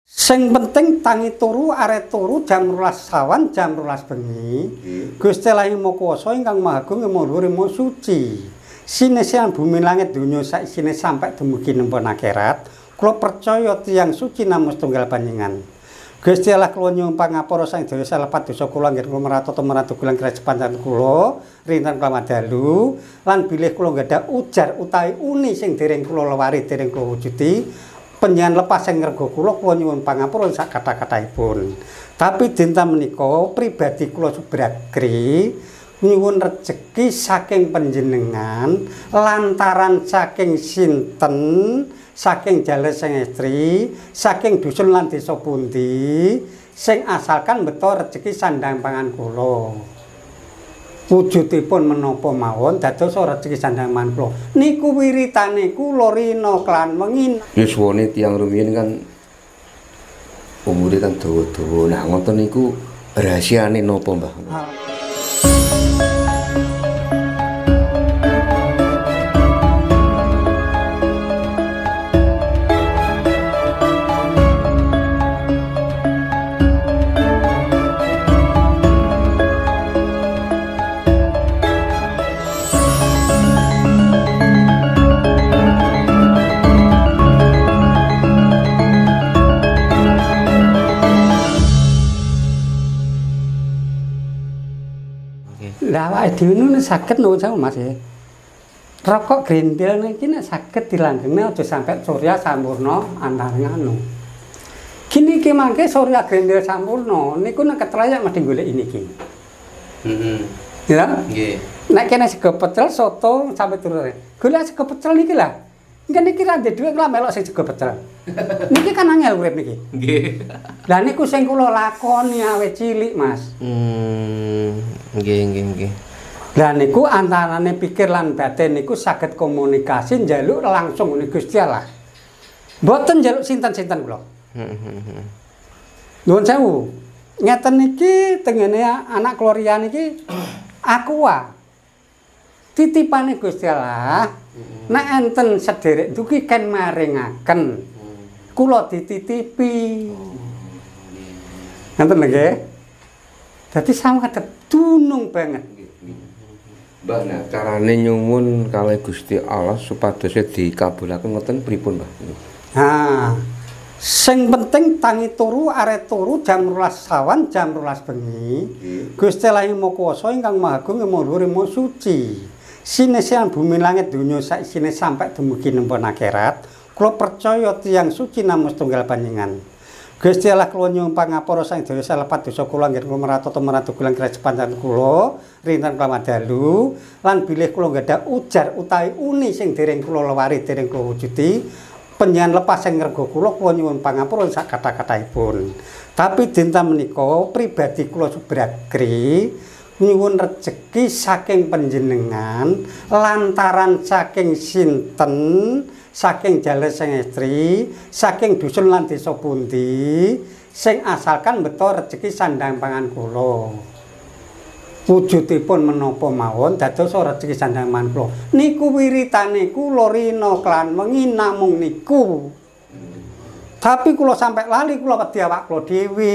Sing penting tangi turu arek turu jam 12 sawan jam 12 bengi. Gusti Allah Maha Kuwasa ingkang Maha Agung Maha Maha Suci. Sinesian bumi langit donya sak isine sampai dumugi nempun akhirat. Kula percaya tiyang suci namung setunggal panjenengan. Gusti Allah kula nyuwun pangapura sang daya salepat dosa kula nggih kula maratoto maratugulang kerajaan panjenengan kula rinten kelawan dalu lan bilih kula nggadah ujar utawi uni sing dereng kula lewari dereng kula wujudi. Penjenengan lepas sing ngrego kula nyuwun pangapura sak kata-kataipun. Tapi dinten menika pribadi kula Subagri nyuwun rejeki saking panjenengan lantaran saking sinten, saking jales sing istri, saking dusun lan desa pundi sing asalkan beto rejeki sandang pangan kula. Wujudipun menapa mawon dados rejeki sandang pangan kula. Niku wiritane kula rina klan mengin. Yuswane tiyang rumiyin kan umure kan dawa-dawa. Nah ngoten niku rahasiane napa, Mbah? Lah awake dhewe niku saged nuwun sewu Mas ya. Rokok grendel niki nek saged dilanggenge aja sampe surya sampurna antaring anu. Kini iki mangke surya grendel sampurna niku nek ketrayak mesti golek niki. Ya? Nggih. Nek kene sego pecel soto sampe turun. Golek sego pecel niki lah. Nggih niki ra ndek dhuwit kula melok sing sego pecel. Niki kan angel urip niki. Nggih. Lah niku sing kula lakoni awet cilik, Mas. Nggih. Lah niku antarane pikir lan batin niku saged komunikasi njaluk langsung ning Gusti Allah. Mboten njaluk sinten-sinten kula. Nuwun sewu. Ngeten niki tengene anak kula niki aqua. Titipane Gusti Allah. Nek enten sederek dugi ken maringaken. Kula dititipi. Ngoten nggih. Dadi sangat dunung banget. Mbah, nah carane nyuwun kalih Gusti Allah supados dikabulaken ngoten pripun, Mbah? Nah, sing penting tangi turu arek turu jam 12 sawan jam 12 bengi. Gusti Allah Maha Kuwasa ingkang Maha Agung Maha Suci. Sinesian bumi langit donya sak isine sampai dumugi nempun akhirat. Kula percaya tiyang suci namung setunggal panjenengan. Gusti Allah kula nyuwun pangapura sang daya salepat dosa kula nggih kula maratoto maratugulang kerajaan panjenengan kula rinten kelawan dalu lan bilih kula nggadah ujar utawi uni sing dereng kula lewari dereng kula wujudi. Penjenengan lepas sing ngrego kula nyuwun pangapura sak kata-kataipun. Tapi dinten menika pribadi kula Subagri nyuwun rejeki saking panjenengan lantaran saking sinten, saking jales sing istri, saking dusun lan desa pundi sing asalkan beto rejeki sandang pangan kula. Wujudipun menapa mawon dados rejeki sandang pangan kula. Niku wiritane kula rina klan wengi namung niku. Tapi kula sampe lali kula wedi awak kula dhewe.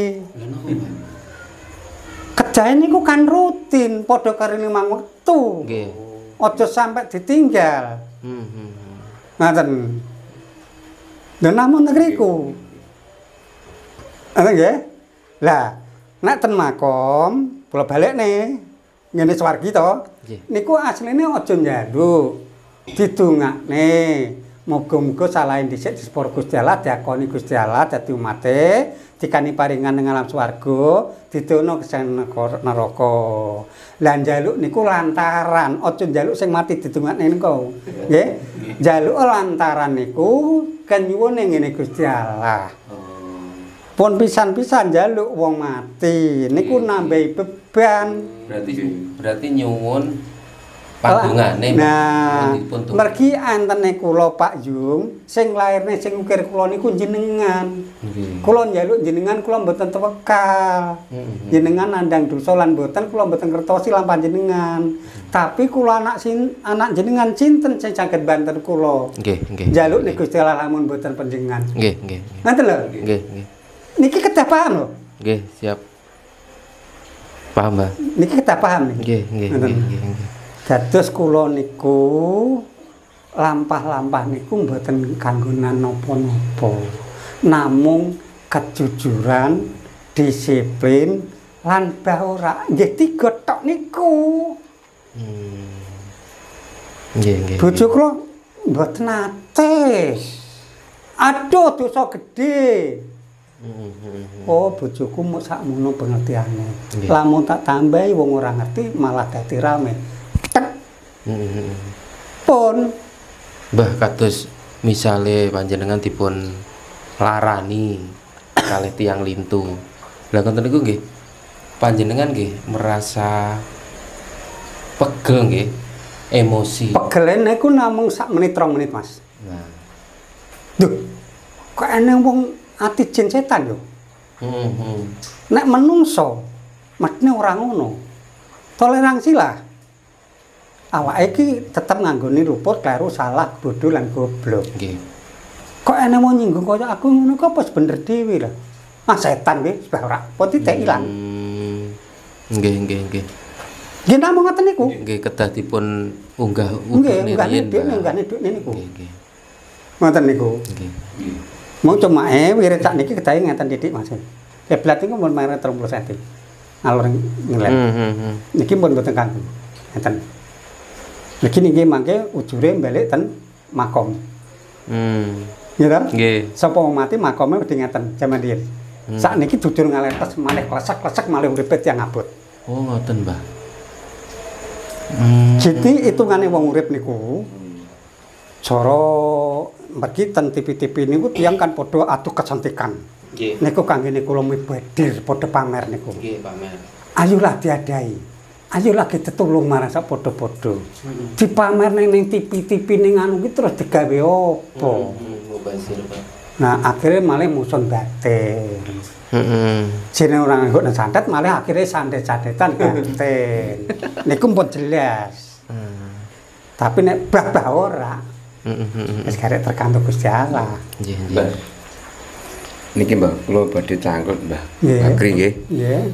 Kejahe niku kan rutin padha karo limang wektu. Nggih. Aja sampe ditinggal. Ngaten. Lha namun negeriku. Ana nggih? Lah, nek ten makom, kula balekne ngene swargi to. Niku asline aja njaluk. Didongakne. Muga-muga salahe dhisik disepur Gusti Allah, diakoni Gusti Allah dadi umate, dikani paringan ing alam swarga, didono kesang neraka. Lah njaluk niku lantaran aja njaluk sing mati didongakne niku. Nggih. Njaluk lantaran niku kenyuwun ing ngene Gusti Allah. Pun pisan-pisan njaluk wong mati niku nambahi beban. Berarti nyuwun pangungane. Nah, mergi antene kula Pak Jung, sing lairne sing ukir kula niku jenengan. Kula njaluk jenengan kula mboten tewekal. Jenengan nandhang dosa lan mboten kula mboten ngertosi lan panjenengan. Tapi kula anak jenengan sinten sing saged banten kula. Nggih. Njaluk nek Gusti Allah lamun mboten panjenengan. Nggih. Ngoten lho. Nggih. Niki kedah paham lho. Nggih, siap. Paham, Mbah. Niki kedah paham nih. Nggih. Dados kula niku lampah-lampah niku mboten kanggonan napa-napa. Namung kejujuran, disiplin lan bahora nggih tiga tok niku. Nggih. Bojo kula mboten nate. Aduh dosa gedhe. Oh, bojoku mung sakmono pengertiane. Lamun tak tambahi wong ora ngerti malah dadi rame. Tek. Pun Mbah kados misale panjenengan dipun larani kalih tiyang lintu. Lah ngoten niku nggih. Panjenengan nggih merasa pegel nggih, emosi. pegelen niku namung sak menit 2 menit, Mas. Nah. Duh. Kok ana wong ati jin setan yo. Nek menungso mestine ora ngono. Toleransi lah. Awake iki tetep nganggoni luput, kleru, salah, bodho lan goblok. Nggih. Kok ana wong nyinggung kaya aku ngono kok pas bener dhewe lah. Ah setan kuwi wis ora apa titik ilang. Nggih. Nggih namung ngoten niku. Nggih kedah dipun unggah Nggih, unggah niku. Nggih. Ngoten niku. Nggih. Mau cuma wirid sak niki kedahe ngeten titik Mas. Heblat niku mun mere 30 cm. Alur ngelet. Niki pun mboten kanggo. Ngeten. Niki niki mangke ujure balik ten makom. Ya ta? Nggih. Sapa wong mati makome wedi ngeten jaman riyen. Sak niki dudur ngalentes malih klesak-klesak malih uripe tiyang abot. Oh, ngoten, Mbah. Jadi hitungane wong urip niku cara mergi ten TV-TV niku tiyang kan padha adu kecantikan. Nggih. Niku kanggene kula mibadir padha pamer niku. Nggih, pamer. Ayolah diadai. Ayolah kita tulung marang sak padha-padha. Dipamer ning TV-TV ning anu ki terus digawe apa? Mubazir, Pak. Nah, akhirnya malah musun batin. Jene orang nganggo nang santet malah akhirnya sandet-sandetan batin. Niku pun jelas. Tapi nek bah ora. Wis karek tergantung Gusti Allah. Nggih. Niki Mbah, kula badhe cangkruk, Mbah. Nggih. Bakri nggih. Nggih.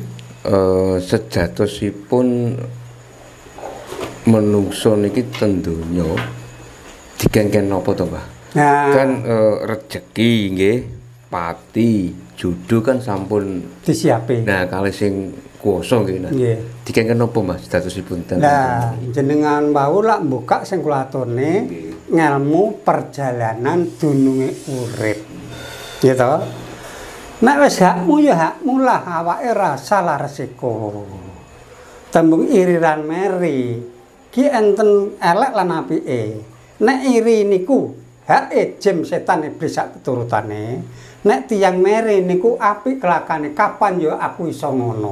Sejatosipun menungso niki ten donya digengken napa to, Mbah? Nah, Kan rejeki nggih, pati, jodoh kan sampun disiapi. nah kalih sing kuwasa nggih. Nggih. Digengken napa, Mas? Sejatosipun ten. Nah, jenengan wau lak mbukak sing kula aturne ngelmu perjalanan dununge urip. Gitu. Nek wis hakmu ya hakmu lah, awake ra salah resiko. Tembung iriran meri ki enten elek lan apike. Nek iri niku hake jem setan iblis sak keturutane. Nek tiyang meri niku apik kelakane kapan ya aku iso ngono.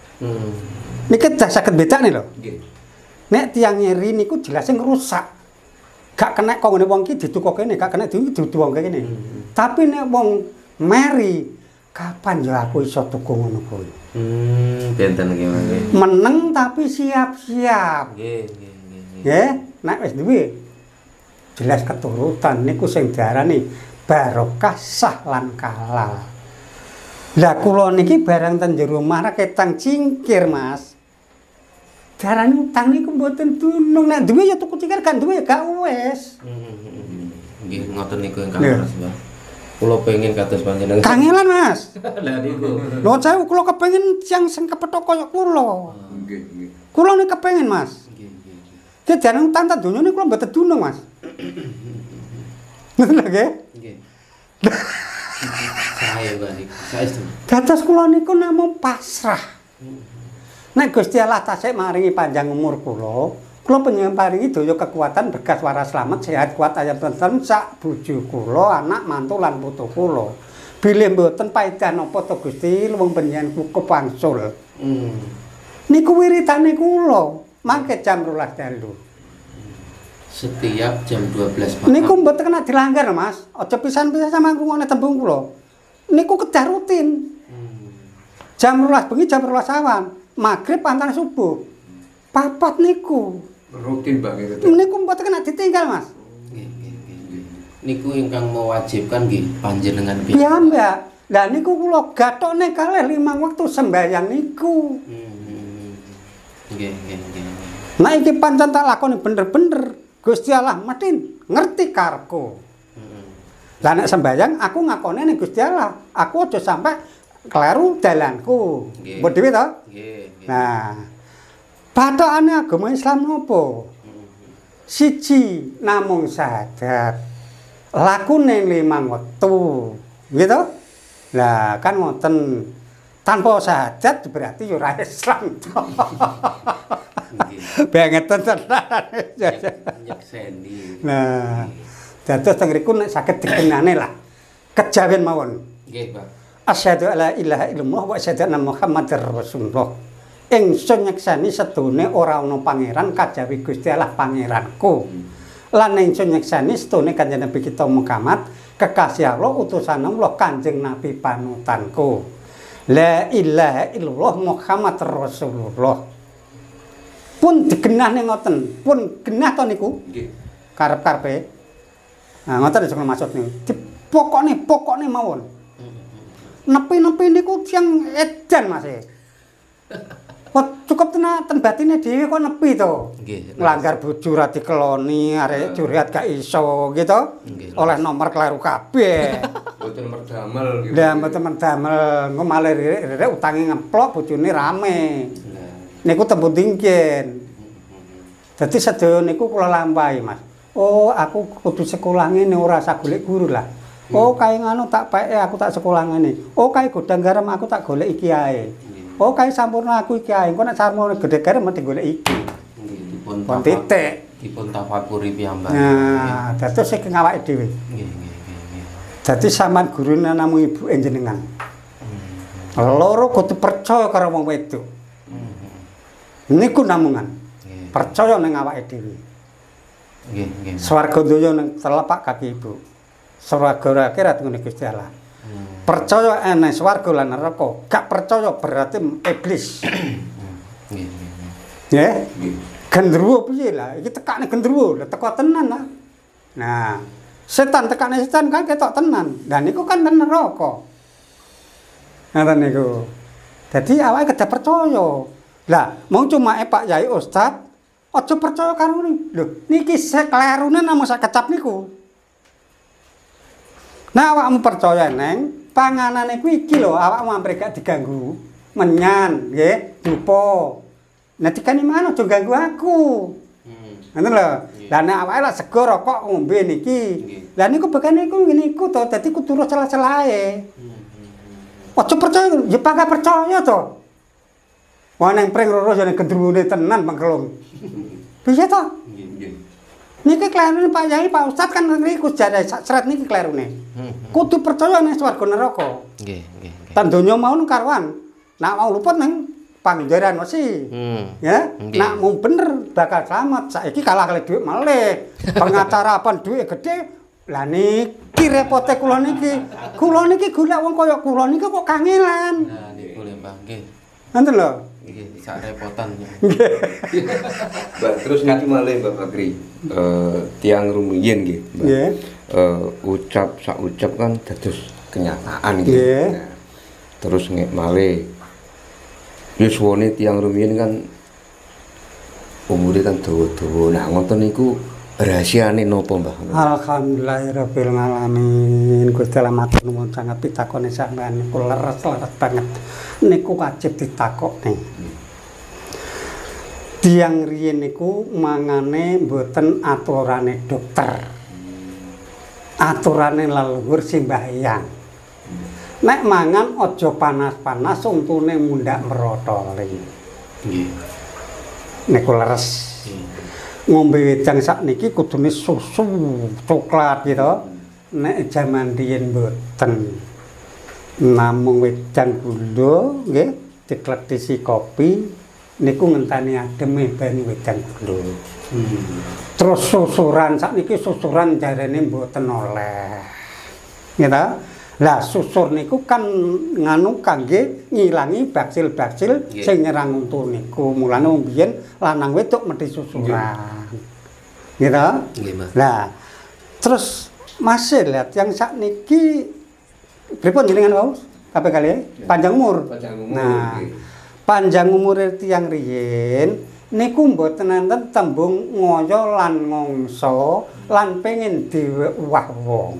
Niki dah saged bedane lho. Nggih. Nek tiyang iri niku jelas ngrusak. Gak kena kok ngene wong iki dituku kene, gak kena dudu wong kene. Tapi nek wong meri kapan ya aku iso tuku ngono kuwi. Benten nggih, nggih. Meneng tapi siap-siap. Nggih. Nggih, nek wis duwe jelas keturutan niku sing diarani barokah sah lan kalal. Lah kula niki barang ten jero omah ketang cingkir, Mas. Darane utang niku mboten dunung, nek duwe ya tuku cingkir, kan duwe ya gak wis. Nggih, ngoten niku ingkang leres, Mbah. Kula pengin kados panjenengan. Kangelan, Mas. Lah niku. Lho saya kula kepengin sing kepethuk kaya kula. Nggih. Kula nek kepengin, Mas. Nggih. Dadi utang ta donya niku kula mboten dunung, Mas. Ngoten lho nggih. Nggih. Saya balik. Saestu. Dados kula niku namung pasrah. Nek Gusti Allah tasik maringi panjang umur kula panjenengan paringi daya kekuatan berkas waras slamet sehat kuat ayam tentrem sak bojo kula, anak mantu lan putu kula. Bilih mboten paedah napa to Gusti luwung panjenengan kepangsul. Niku wiritane kula, mangke jam 12 dalu. Setiap jam 12 malam. Niku mboten kena dilanggar, Mas. Aja pisan-pisan sampeyan ngrungokne tembung kula. Niku kedah rutin. Jam 12 bengi, jam 12 awan. Magrib antara subuh. Papat niku. Rutin banget itu. Niku mboten kena ditinggal, Mas. Nggih. Niku ingkang mewajibkan nggih panjenengan Piyambak. Lah niku kula gathone kalih 5 wektu sembahyang niku. Nggih. Nah iki pancen tak lakoni bener-bener Gusti Allah mesti ngerti karepku. Lah nek sembahyang aku ngakone ning Gusti Allah, aku aja sampai kleru dalanku. Mbok dhewe to? Nggih. Nah, bathokane agama Islam nopo? Siji namung syahadat. Lakune 5 wektu. Gitu? Lah kan ngoten tanpa syahadat berarti yo ora Islam. Banget tenan. Nyekseni. Nah, dados teng riku nek saged dikenane lah. Kejawen mawon. Nggih, Pak. Asyhadu alla ilaha illallah wa asyhadu anna Muhammadar Rasulullah. Ingsun nyekseni sedune ora ana pangeran kajawi Gusti Allah pangeranku. Lan ingsun nyekseni sedune Kanjeng Nabi kita Muhammad kekasih Allah utusan Allah Kanjeng Nabi panutanku. La ilaha illallah Muhammad Rasulullah. Pun digenah ning ngoten, pun genah to niku. Nggih. Karep-karepe. Nah, ngoten sing maksud niku. Pokokne mawon. Nepi-nepi niku tiyang edan Mas. Kok cukup ten batine dhewe kok nepi to. Nggih. Nglanggar bojo ra dikeloni, arek curhat gak iso gitu. Oleh nomor kleru kabeh. Mboten merdamel gitu. Lah mboten mendamel, engko malah rirek utange ngeplok bojone rame. Niku tembung tingkin. Dadi sedaya niku kula lampahi, Mas. Oh, aku kudu sekolah ngene ora usah golek guru lah. Oh, kae ngono tak peke aku tak sekolah ngene. Oh, kae godang garam aku tak golek iki ae. Oh, kae sampurna aku iki ae. Engko nek sampurna gedhe garam mesti golek iki. Nggih, Pun titik. dipun tafakuri piyambak. Nah, dados saking awake dhewe. Nggih. Dadi sampean gurune namung ibu jenengan. Loro kudu percaya karo wong wedok. Niku namungan. Percaya ning awake dhewe. Nggih. Swarga donya ning telapak kaki ibu. Swarga akhirat ngene Gusti Allah. Percaya ana swarga lan neraka. Gak percaya berarti iblis. Nggih. Nggih. Gendruwo piye lah? Iki tekane gendruwo, lha teko tenan lah. Nah, setan tekane setan kan ketok tenan. Lah niku kan ten neraka. Ngoten niku. Dadi awake kedah percaya. Lah, mung cuma Pak Yai Ustad aja percaya karo ni. Lho, niki seklerune namung sak kecap niku. Nah, awakmu percaya neng panganane kuwi iki lho, awakmu ampre gak diganggu. Menyan, nggih, dupa. Nah, dikane mangan aja ganggu aku. Ngoten lho. Lah nek awake lak sego rokok ngombe niki. Lah niku bekane niku ngene iku to, dadi kudu terus celah-celahe. Aja percaya, ya pangka percaya to. Wah neng pring loro jane gendruwone tenan mengkelung. Piye to? Nggih. Niki klerune Pak Yai, Pak Ustad kan niku jare sret niki klerune. Kudu percaya ning swarga neraka. Nggih. Tan donya mau karuan. Nak mau luput ning pangjaran mesti. Ya, nak mau bener bakal selamat. Saiki kalah kali dhuwit malih. Pengacara apa dhuwit gede. Lah niki repote kula niki. Kula niki golek wong kaya kula niki kok kangelan. Nah, niku lho, Mbah. Nggih. Ngoten lho. Nggih, sak repotan. Mbak, terus niki malih Mbak Bakri. Tiang rumiyin nggih, Mbak. Nggih. Ucap sak ucap kan dados kenyataan nggih. Nggih. Nah, terus nggih malih yuswane tiang rumiyin kan umure kan dawa-dawa. Nah, ngoten niku rahasiane napa, Mbah? Alhamdulillahirabbil alamin. Gusti Allah matur nuwun sanget pitakone sampean niku leres banget. Niku wajib ditakokne. Tiang riyin niku mangane mboten aturane dokter. Aturane leluhur sembahyang. Nek mangan aja panas-panas untune mundak merotoli. Nggih. Niku leres. Ngombe wedang sakniki kudune susu coklat gitu. Nek jaman riyin mboten. Namung wedang gula nggih diklethisi kopi niku ngenteni ademe banyu wedang gula. Terus susuran sakniki susuran jarene mboten oleh. Gitu. Lah susur niku kan nganu kangge ngilangi baksil-baksil sing nyerang untu niku. Mulane mbiyen lanang wedok mesti susuran. Gitu? Nggih, Mas. Lah terus masih lihat yang sakniki Pripun jenengan wau? Kabeh kalih panjang umur. Panjang umur. Nah, Nggih. panjang umur tiyang riyin niku mboten enten tembung ngoyo lan ngongso lan pengin diwah wong.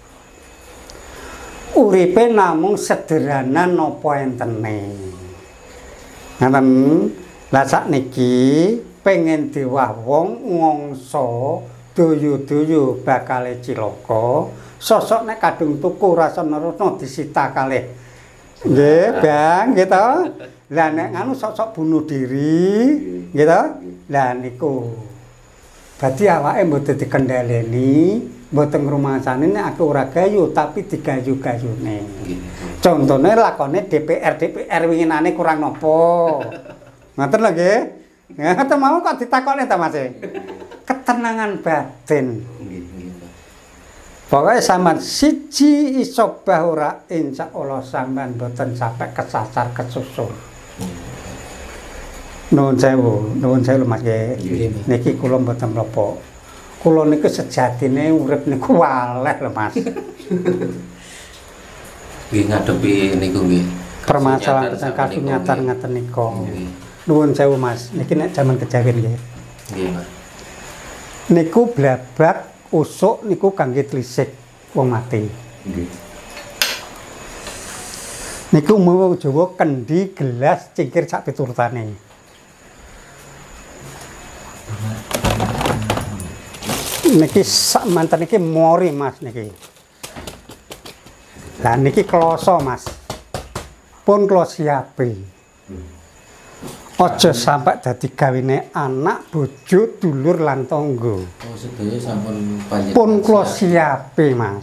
Uripe namung sederhana napa entene. Ngaten. Lah sakniki pengen diwah wong ngongso duyu-duyu bakal cilaka. Sosok nek kadung tuku rasa nerusno disita kalih. Nggih, Bang, gitu. Lah nek nganu sok-sok bunuh diri, gitu. Lah niku. Dadi awake mboten dikendhaleni, mboten ngrumasani nek aku ora gayu tapi digayu-gayune. Contone lakone DPR winginane kurang nopo. Ngoten lho nggih. Ngoten mau kok ditakoni ta Mas. Ketenangan batin. Pokoke sampean siji iso bah ora insyaallah sampean mboten sampai kesasar kesusul. Nuwun sewu Mas nggih. Niki kula mboten menapa. Kula niku sejatine urip niku waleh lho Mas. Nggih ngadepi niku nggih. Permasalahan kasunyatan ngaten nika. Nuwun sewu Mas. Niki nek jaman kejawen nggih. Nggih, Mas. Niku blabak usuk niku kangge tlisik wong mati. Nggih. Niku mawa Jawa kendi gelas cingkir sak piturutane. Niki sak manten iki mori Mas niki. Lah niki kloso Mas. Pun kula siapi. Aja sampai dadi gawene anak, bojo, dulur lan tangga. Oh, sedaya sampun panjenengan. Pun kula siapi, Mas.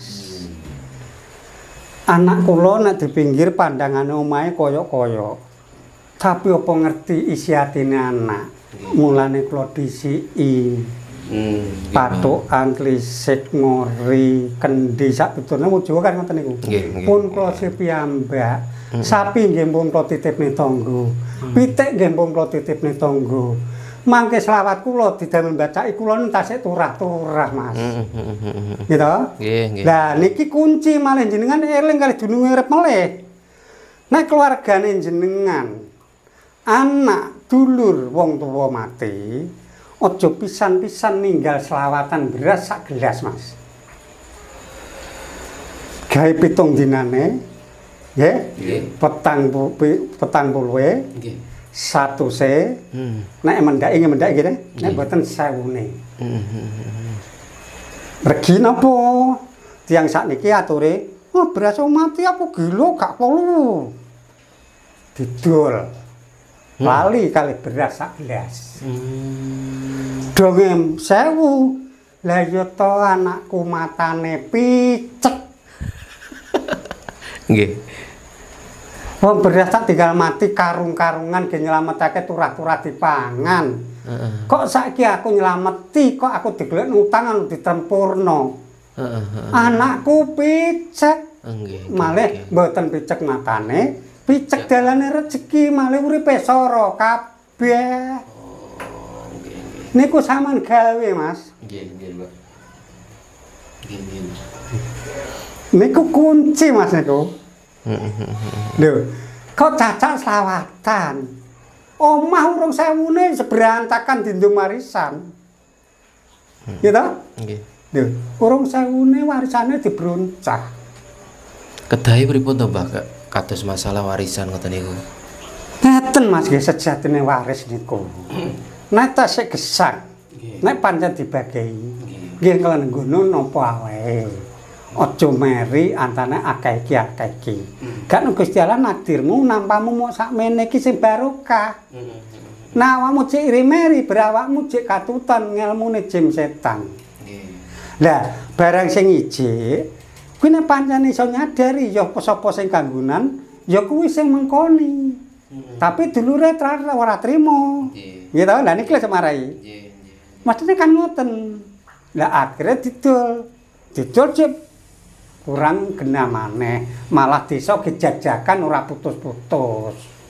Anak kula nek di pinggir pandangane omahe kaya-kaya. Tapi apa ngerti isi atine anak. Mulane kula disiki. Patukan tlisik ngori kendi sak pitune Jawa kan ngoten niku. Pun kula piyambak. Sapi nggih pun kula titipne tangga. Pitik nggih pun kula titipne tangga. Mangke selawat kula didamel bacaki kula entasik turah-turah Mas. Gitu? Nggih, nggih. Lah niki kunci malih jenengan eling kalih dununge urip melih. Nek keluargane jenengan anak dulur wong tuwa mati, aja pisan-pisan ninggal selawatan beras sak gelas Mas. Gawe 7 dinane nggih. Petang puluhe. Nggih. 100e. Nek mendhaki nggih nek mboten 1000-ne. Regi napa? Tiyang sakniki ature, "Oh, beras mati aku gila gak perlu." Didol. Lali kalih beras sak gelas. Dongem 1000. Lah ya to anakku matane picek. Nggih. Wong beras tak tinggal mati karung-karungan ge nyelametake turah-turah dipangan. Kok saiki aku nyelameti, kok aku digelek utang anu ditempurno. Anakku picek. Nggih. Malih mboten picek matane, picek dalane rezeki, malih uripe sora kabeh. Niku sampean gawe, Mas. Nggih, nggih, Mbak. Nggih. Niku kunci Mas niku. Lho, kok cacak selawatan. Omah urung 1000-ne seberantakan dindung warisan. Gitu? Nggih. Lho, urung 1000-ne warisane dibroncah. Kedahi pripun to, Mbak? Kados masalah warisan ngoten niku. Ngeten Mas nggih sejatine waris niku. Nek tasik gesang, nek pancen dibagi. Nggih kalian nggono napa wae. Aja meri antane akeh iki akeh iki. Gak Gusti Allah nakdirmu nampamu mok sakmene iki sing barokah. Nah awakmu cek iri-meri berawakmu cek katutan ngelmune jim setan. Lah barang sing ijik kuwi nek pancen iso nyadari ya sapa sing kanggunan ya kuwi sing mengkoni. Tapi dulure ora trimo. Gitu lha niki semarai. Maksudnya kan ngoten. Lah akhirnya didol cip kurang gena maneh, malah desa gejajakan ora putus-putus.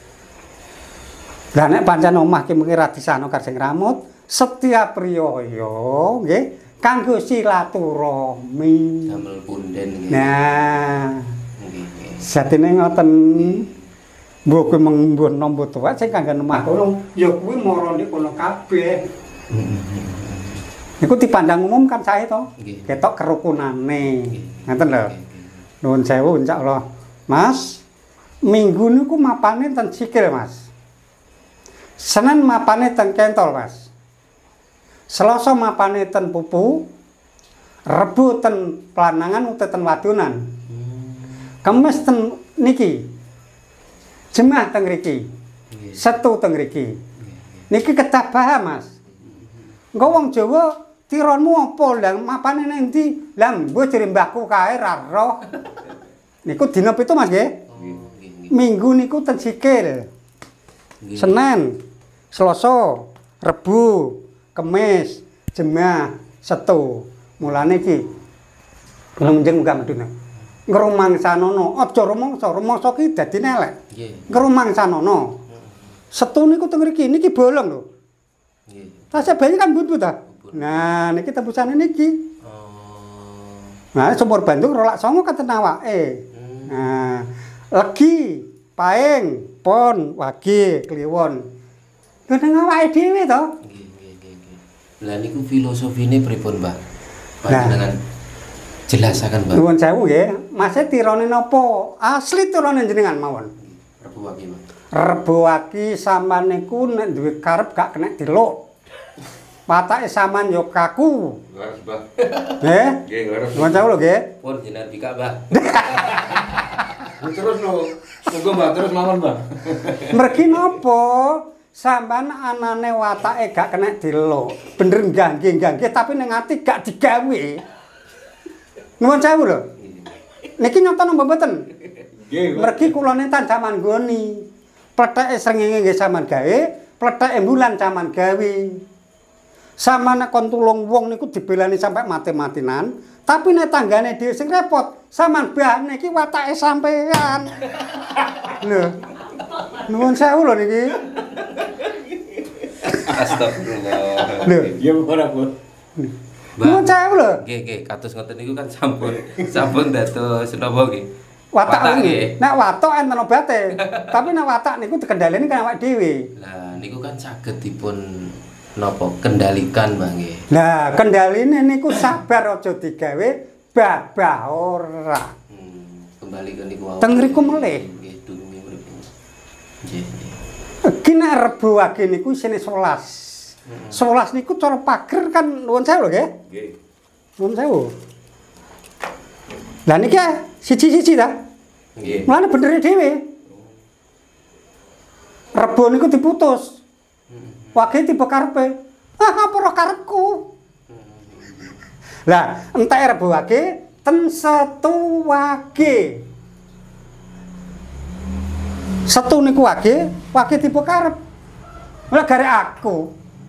Lah nek pancen omah ki mengki ra disano karo sing ramut, setiap riyaya nggih kanggo silaturahmi. Damel punden nggih. Nah, Jatine ngoten. Mbok kuwi mbuh nampa tuwek sing kangge nemah kono, ya kuwi mara nek kono kabeh. Niku dipandang umum kan sae to. Ketok kerukunane. Ngoten lho. Nuwun sewu insyaallah. Mas, Minggu niku mapane ten sikil, Mas. Senin mapane ten kentol, Mas. Selasa mapane ten pupu. Rebo ten planangan utawa ten wadonan. Kamis ten niki. Jemaah teng mriki. Setu teng mriki. Niki ketabah, Mas. Engko wong Jawa tironmu apa lah mapane nang ndi? Lah mbok jere mbahku kae ra roh. Niku dina pitu, Mas nggih. Minggu niku ten sikil. Senin, Selasa, Rebo, Kamis, Jemaah, Setu. Mulane iki ngunjeng muga medune. Ngrumangsanono, aja rumangsa ki dadine elek. Nggih. Ngrumangsanono. Setu niku teng mriki, niki bolong lho. Nggih. Tasih bayi kan bubut ta? Nah, niki tembusane niki. Oh. Nah, sumur Bandung rolak 9 katen awake. Nah, Legi, Paing, Pon, Wage, Kliwon. Lho nang awake dhewe to? Nggih. Lah niku filosofine pripun, Mbah? Panjenengan jelasaken, Mbah. Nuwun sewu nggih. Mase tirane napa? Asli tirane jenengan mawon. Rebo Wage, Mbah. Rebo Wage sampean niku nek duwe karep gak kena diluk. Watake sampean yo kaku. Leres, Mbah. Nggih? Nggih, leres. Nuwun sewu lho nggih. Pun jenengan bika, Mbah. Terus lho. Tunggu, Mbah, terus mawon, Mbah. Mergi napa? Sampean anane watake gak kena diluk. Bener nggih, tapi ning ati gak digawe. Nuwun sewu lho. Niki nyoto napa mboten? Nggih. Mergi kula nentan jaman nggoni. Pletheke srengenge nggih sampean gawe, pletheke bulan sampean gawe. Sama nek kon tulung wong niku dibelani sampai mati-matinan, tapi nek tanggane dhewe sing repot, sampean bahane iki watake sampean. Lho. Nuwun sewu lho niki. Astagfirullah. Lho, Ya ora, Bu. nuwun sewu lho. Nggih, kados ngoten niku kan sampun dados napa nggih? Watak nggih. nek watak enten obate, tapi nek watak niku dikendhaleni kan awake dhewe. Lah niku kan saged dipun napa kendalikan, Mbah nggih. Lah, kendhaline niku sabar aja digawe babah ora. Kembali ke niku wau. Teng mriku melih. Nggih, dununge mriku. Nggih. Iki nek Rebo Wage niku isine 11. 11 niku cara pager kan nuwun sewu lho nggih. Nggih. Nuwun sewu. Lah niki siji-siji ta? Nggih. Mulane benere dhewe. Rebo niku diputus. Wage tiba karepe. Ah, apa ora karepku? Lah, entek Rebo Wage ten Setu Wage. Setu niku Wage tiba karep. Lah gare aku.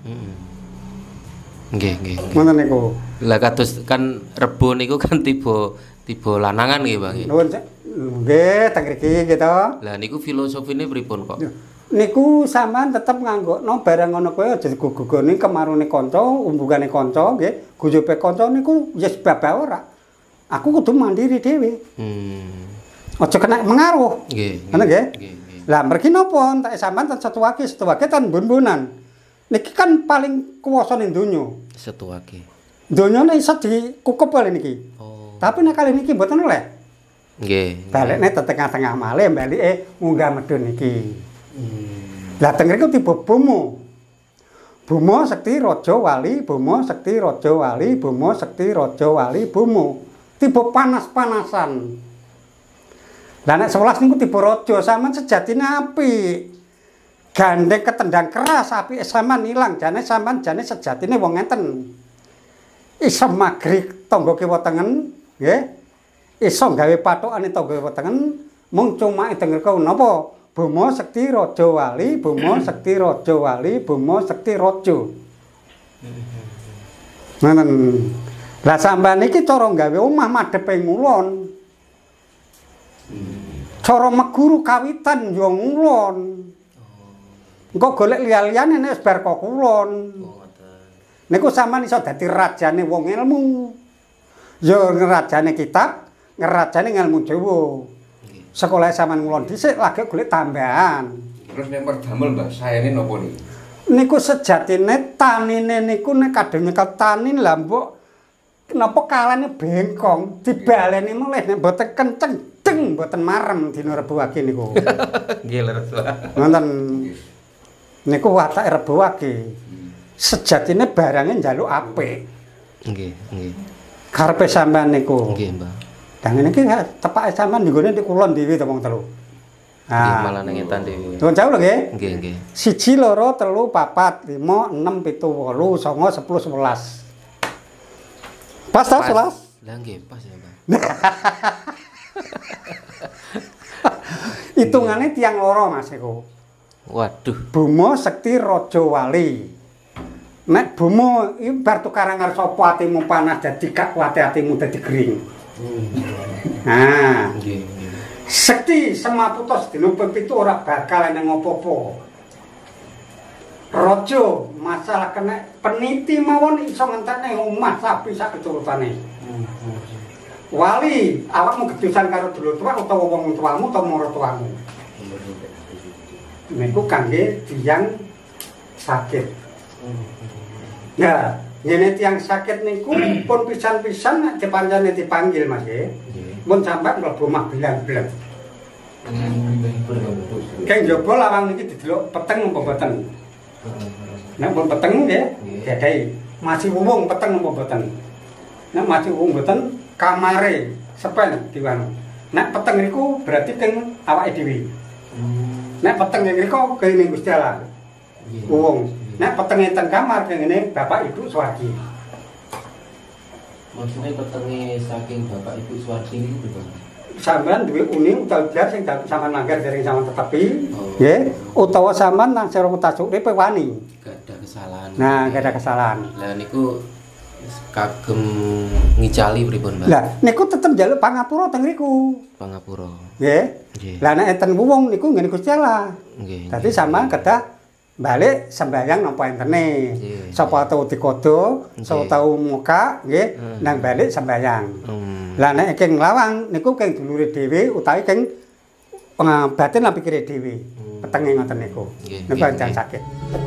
Nggih. Ngoten niku. Lah kados kan Rebo niku kan tiba lanangan nggih, Bang nggih. Nuwun nggih teng mriki gitu. Lah niku filosofine pripun kok? Niku sampean tetep nganggokno barang ngono kuwi aja digugugoni kemarune kanca, umbungane kanca nggih. Guyube kanca niku ya sebab ora. Aku kudu mandiri dhewe. Aja kena mengaruh. Nggih. Ngono nggih? Nggih. Lah mergi napa entek sampean ten Setu Wage ten bun-bunan. Niki kan paling kuwasa ning donya. Setu Wage. Donyane iso dikukup kali niki. Oh. Tapi nek kali niki mboten oleh. Nggih. Balekne tengah-tengah malih balike munggah medun niki. Lah teng mriku tiba Bomo. Bomo Sekti Raja Wali, Bomo Sekti Raja Wali, Bomo Sekti Raja Wali, Bomo. Tiba panas-panasan. Lah nek 11 niku tiba raja sampean sejatine apik. Gandeng ketendang keras apike sampean ilang, jane sampean jane sejatine wong ngenten. Iso magri tangga kiwa tengen, nggih. Iso gawe pathokane tangga kiwa tengen, mung cumake teng mriku napa? Bomo Sekti Raja Wali, Bomo Sekti Raja Wali, Bomo Sekti Raja. Ngoten. Lah sampean iki cara gawe omah madhepe ngulon. Cara meguru kawitan yo ngulon. Engko golek liya-liyane nek wis bar kok kulon. Niku sampean iso dadi rajane wong ilmu. Yo ngerajane kitab, ngerajane ilmu Jawa. sekolah sampean ngulon dhisik lagi golek tambahan. Terus nek perdamel Mbah, saene napa niku? Niku sejatine tanine niku nek kadung nyekel tanin lah mbok napa kalane bengkong dibaleni melih nek mboten kenceng deng mboten marem dina Rebo Wage niku. Nggih leres. Ngoten. Niku watake Rebo Wage. Sejatine barange njaluk apik. Nggih, nggih. Karepe sampean niku. Nggih, Mbah. Dan ini ki tepake sampean nggone di kulon dhewe to wong telu. Nggih, malah nang etan dhewe. Nuwun jauh lho nggih. Nggih, nggih. 1 2 3 4 5 6 7 8 9 10 11. Pas ta 11? Lah nggih, pas ya, Mbah. Hitungane tiang loro Mas iku. Waduh. Buma Sekti Raja Wali. Nek Buma iki bar tukaran karo sapa atimu panas dadi gak kuwate atimu dadi gering. Nah, Nggih, nggih. Sekti Semaputa sedina ping 7 ora bakal eneng apa-apa. Raja masalah kena peniti mawon iso ngentekne omah sapi sak keturutane. Wali, awakmu gedusan karo dulur tua utawa wong tuamu utawa maratuamu. Niku kangge tiyang sakit. Nah, ngene tiyang sakit niku pun pisan-pisan nek dipancane dipanggil Mas nggih. Mun sampeyan mlebu omah bilang-bilang. Keng njaba lawang niki didelok peteng apa mboten? Nek pun peteng nggih, gadahi. Masih wuwung peteng apa mboten? Nek masih wuwung mboten, kamare sepen diwan. Nek peteng niku berarti keng awake dhewe. Nek peteng niku kene Gusti Allah. Wuwung. Nek petenge teng kamar kene Bapak Ibu Swargi. Maksudnya petenge saking Bapak Ibu Swargi niku pripun? Sampeyan duwe uni utawa blas sing sampeyan langgar dereng sampeyan tetepi, nggih, utawa sampeyan nang sira mutasuk ripe wani. Gak ada kesalahan. Nah, gak ada kesalahan. Lah niku kagem ngicali pripun, Mbak? Lah, niku tetep njaluk pangapura teng riku. Pangapura. Nggih. Nggih. Lah nek enten wong niku ngene Gusti Allah. Nggih. Dadi sampeyan kedah balik sembahyang napa entene. Nggih. Sapa tau dikodo, sapa Nggih. tau muka, nggih, nang balik sembahyang. Lah nek keng lawang niku keng dulure dhewe utawi keng batin lan pikire dhewe. Petenge ngoten niku. Nggih, Niku nggih, aja nggih. sakit.